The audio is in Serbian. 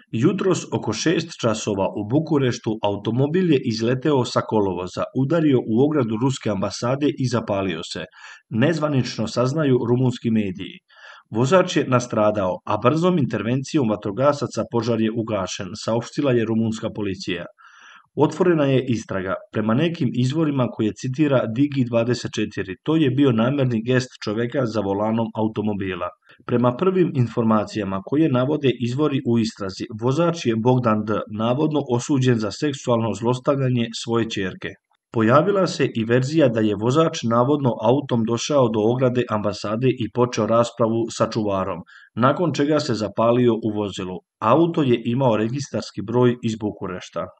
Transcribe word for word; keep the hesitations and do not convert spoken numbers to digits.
Jutros oko šest časova u Bukureštu automobil je izleteo sa kolovoza, udario u ogradu ruske ambasade i zapalio se, nezvanično saznaju rumunski mediji. Vozač je nastradao, a brzom intervencijom vatrogasaca požar je ugašen, saopštila je rumunska policija. Otvorena je istraga, prema nekim izvorima koje citira Digi dvadeset četiri, to je bio namerni gest čoveka za volanom automobila. Prema prvim informacijama koje navode izvori u istrazi, vozač je Bogdan D. navodno osuđen za seksualno zlostavljanje svoje ćerke. Pojavila se i verzija da je vozač navodno autom došao do ograde ambasade i počeo raspravu sa čuvarom, nakon čega se zapalio u vozilu. Auto je imao registarski broj iz Bukurešta.